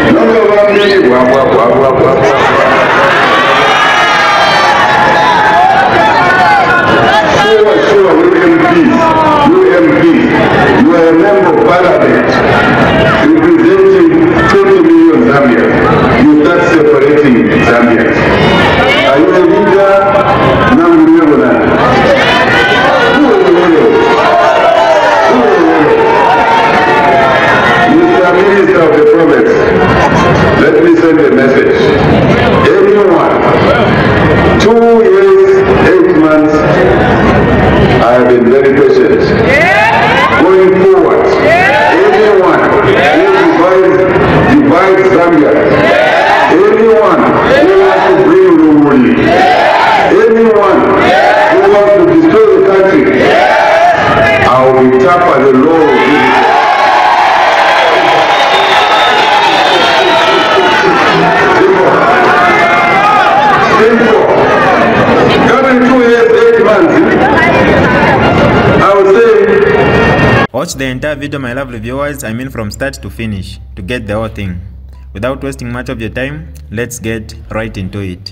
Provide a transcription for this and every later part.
You are a member of parliament representing 20 million Zambians. You start separating Zambians. Are you a leader? Mr. Minister of the Province, let me send a message. Anyone, 2 years, 8 months, I have been very patient. Going forward, anyone who divides Zambia, anyone who wants to bring Rumuli, anyone who wants to destroy the country, I will be tapped at the law. Simple. Coming 2 years, 8 months, I would say. Watch the entire video, my lovely viewers, I mean from start to finish, to get the whole thing. Without wasting much of your time, let's get right into it.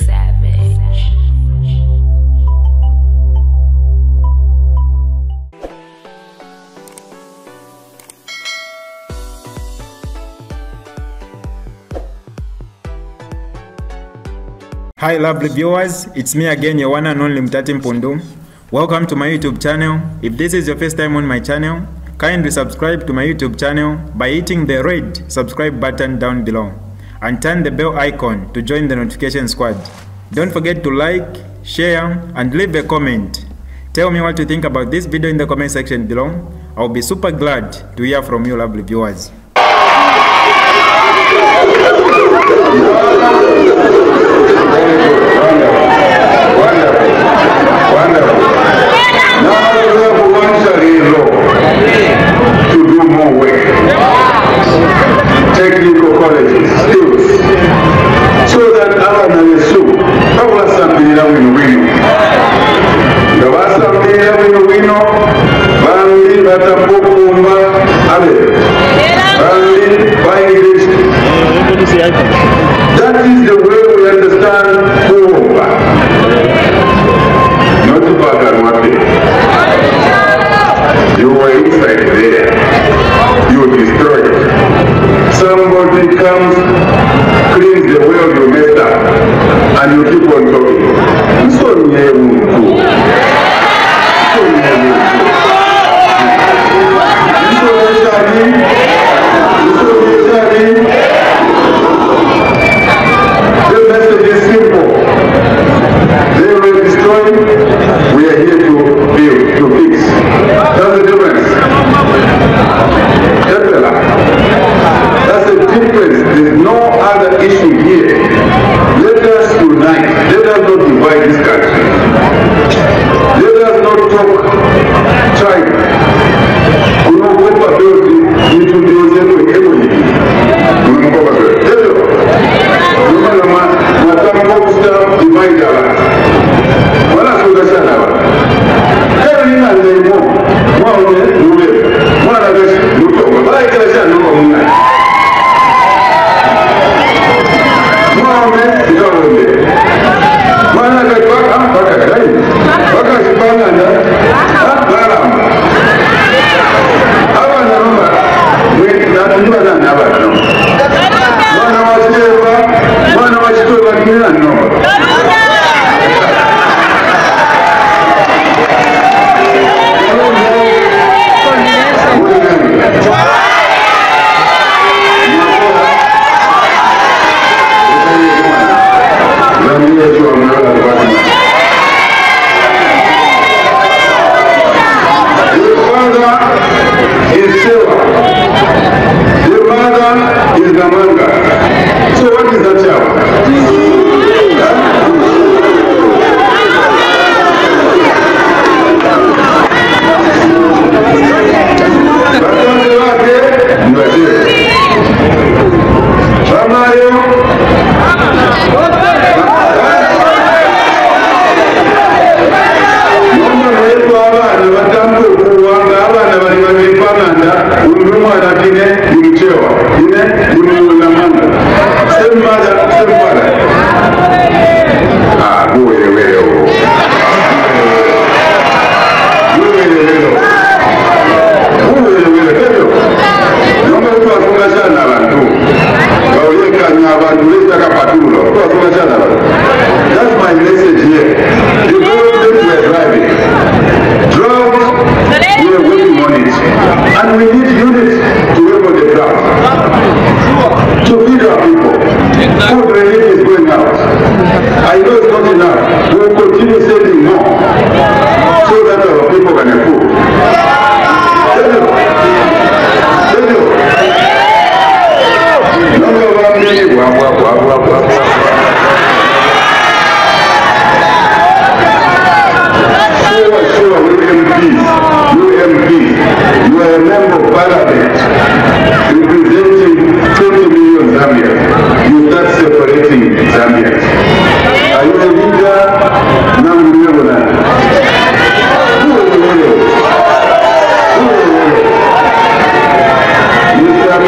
Hi lovely viewers, it's me again, your one and only Mtati Mpundu. Welcome to my YouTube channel. If this is your first time on my channel, kindly subscribe to my YouTube channel by hitting the red subscribe button down below and turn the bell icon to join the notification squad. Don't forget to like, share and leave a comment. Tell me what you think about this video in the comment section below. I'll be super glad to hear from you lovely viewers. Wonderful. Now we have one law to do more work. Technical colleges, skills, so that our Nayesu, our Sambira will win. The Sambira will win. Bandi Batapukumba, Abe. Bandi English. That is the way we understand Kumba. Not to Bagarmati. You were inside there. You were destroyed. Somebody comes, cleans the world you messed up, and you keep on talking. So the message is simple.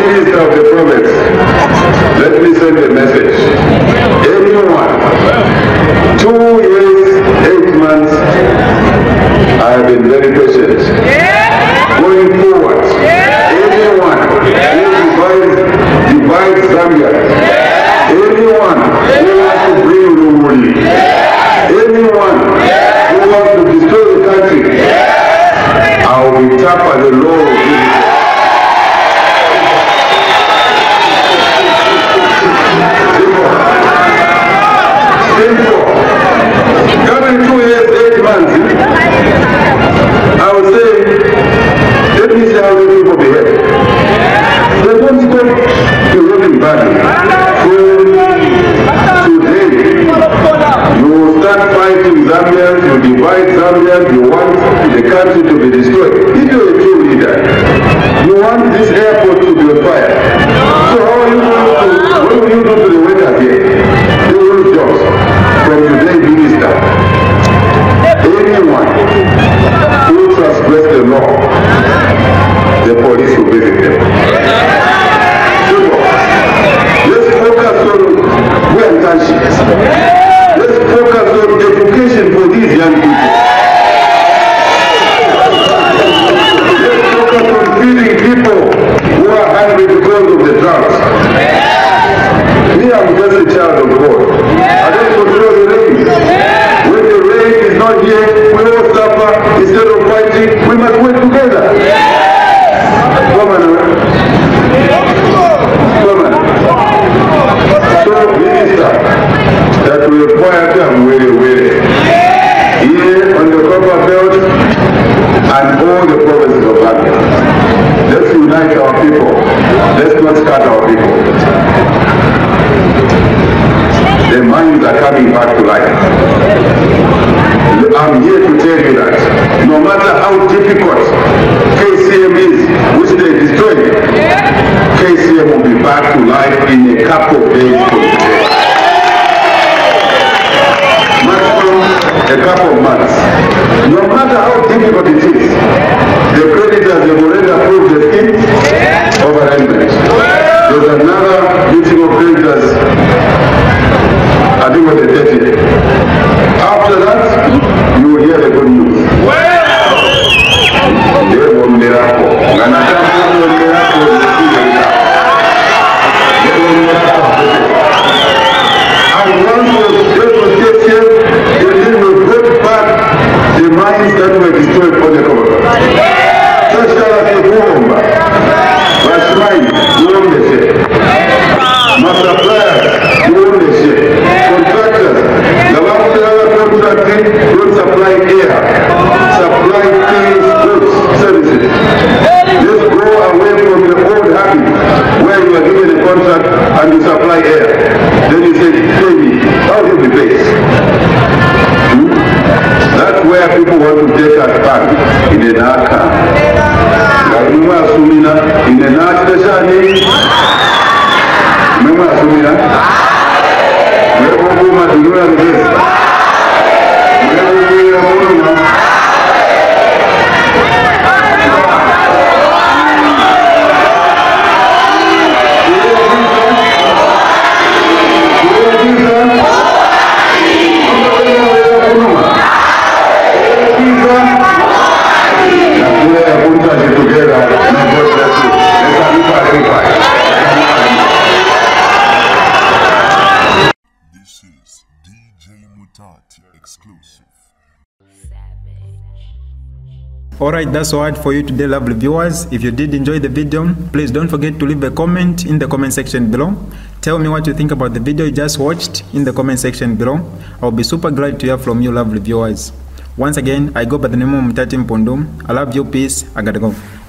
minister of the province, let me send a message. Anyone, 2 years, 8 months, I have been very patient. Going forward, anyone who divides Zambia, anyone who wants to bring Rumuri, anyone who wants to destroy the country, I will be tough as the law of this. Simple. Coming 2 years, 8 months, I would say, let me see how the people behave. They don't stop behaving badly. From today, you will start fighting Zambians, you divide Zambians, you want the country to be destroyed. If you're a true leader, you want this airport to be on fire. So how are you going to, what will you do to the weather here? They will jobs. From today, minister, anyone who transgress the law, the police will visit them. Let's focus on townships. Let's focus on education for these young people. Let's focus on feeding people who are hungry because of the drugs. Me, I'm just a child of God. I don't control the rain. When the rain is not here, we all suffer. Instead of fighting, we must work together. Come on. So, minister, that will require them really. Here on the Copper Belt and all the provinces of Zambia. Let's unite our people. Let's not scatter our people. The minds are coming back to life. I'm here to tell you that no matter how difficult KCM is, which they destroyed, KCM will be back to life in a couple of days from today. Maximum a couple of months. No matter how difficult it is, the creditors have already approved the scheme of arrangement. There's another meeting of creditors, I think on the 30th. After that, you will hear the good news. And once they will get back the mines that were destroyed for the government. Such as the Kumba, Bashmai, you own the share. Master suppliers, you own the share. Contractors, the one who are contracting, don't supply air, supply things, goods, services. Just go away from the old habit where you are given a contract and you supply air. Then you say, pay me. How do you be paid? That's where people want to take us back in the Naka. Remember Sumina in the Naka specialty? Remember Sumina? Remember Buma to do this? This is DJ Mutati exclusive. Alright, that's all for you today, lovely viewers. If you did enjoy the video, please don't forget to leave a comment in the comment section below. Tell me what you think about the video you just watched in the comment section below. I'll be super glad to hear from you, lovely viewers. Once again, I go by the name of Mutati Mpundu. I love you, peace, I gotta go.